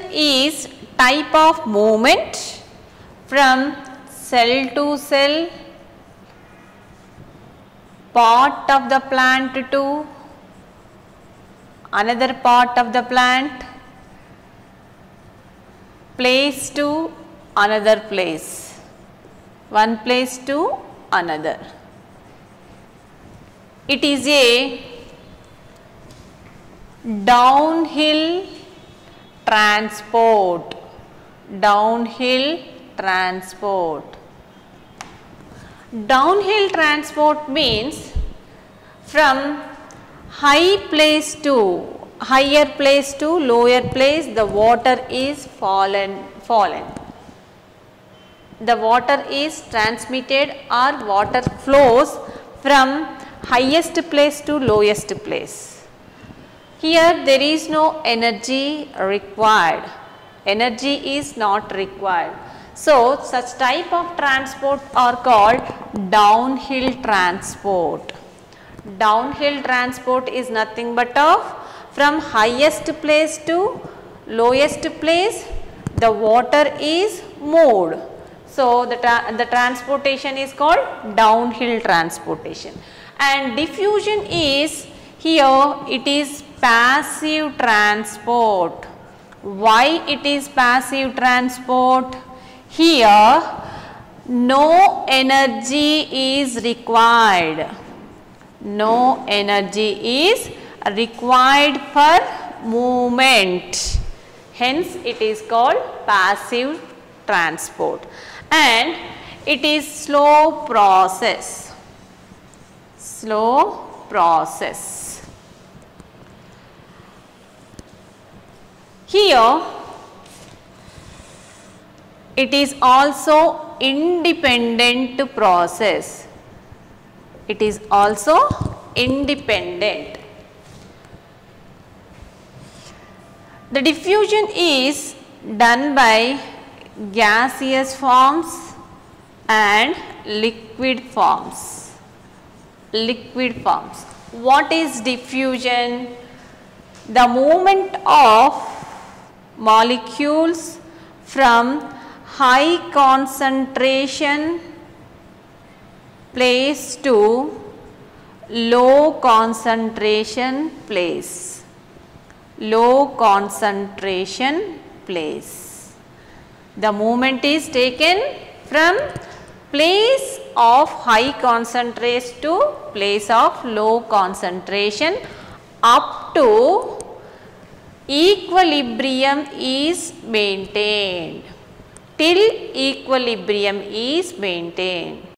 is type of movement from cell to cell, part of the plant to another part of the plant, place to another place, one place to another. It is a downhill transport, downhill transport. Downhill transport means from higher place to lower place the water is fallen. The water is transmitted or water flows from highest place to lowest place. Here there is no energy required, energy is not required. So, such type of transport are called downhill transport. Downhill transport is nothing but of from highest place to lowest place the water is moved. So, the transportation is called downhill transportation. And diffusion is, here it is passive transport. Why it is passive transport? Here no energy is required. No energy is required for movement. Hence it is called passive transport. And it is slow process. Slow process. Here it is also independent process. It is also independent. The diffusion is done by gaseous forms and liquid forms. Liquid forms. What is diffusion? The movement of molecules from high concentration place to low concentration place. Low concentration place. The movement is taken from place of high concentration to place of low concentration up to equilibrium is maintained. Till equilibrium is maintained.